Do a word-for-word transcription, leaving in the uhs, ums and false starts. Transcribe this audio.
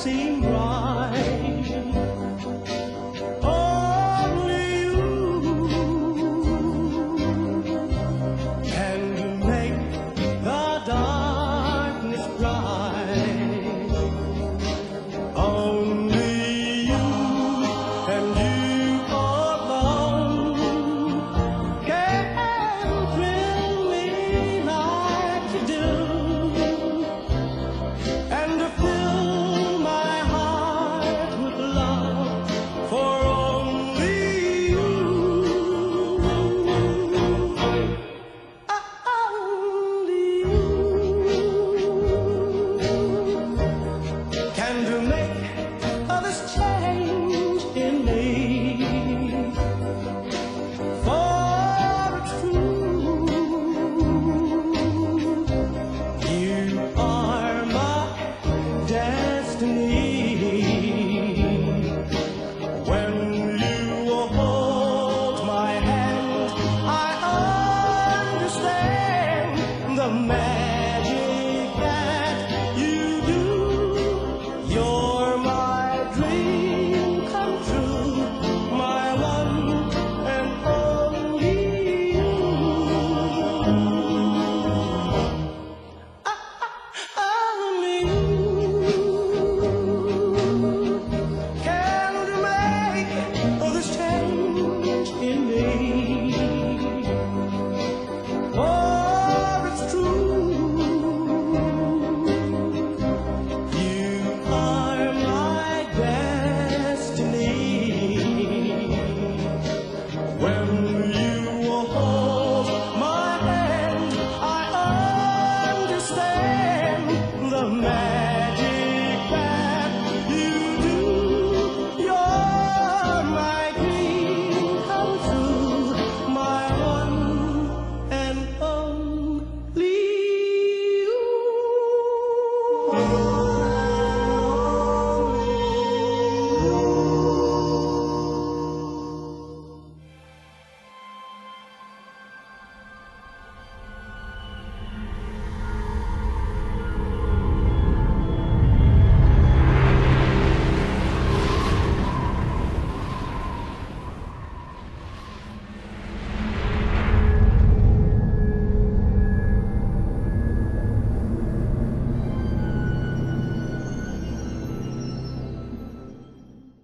seem right. Only you can make the darkness bright. Only you and you alone can thrill me like you do, and to fill my heart with love for only you. Only you can do make others change in me. For it's true, you are my destiny.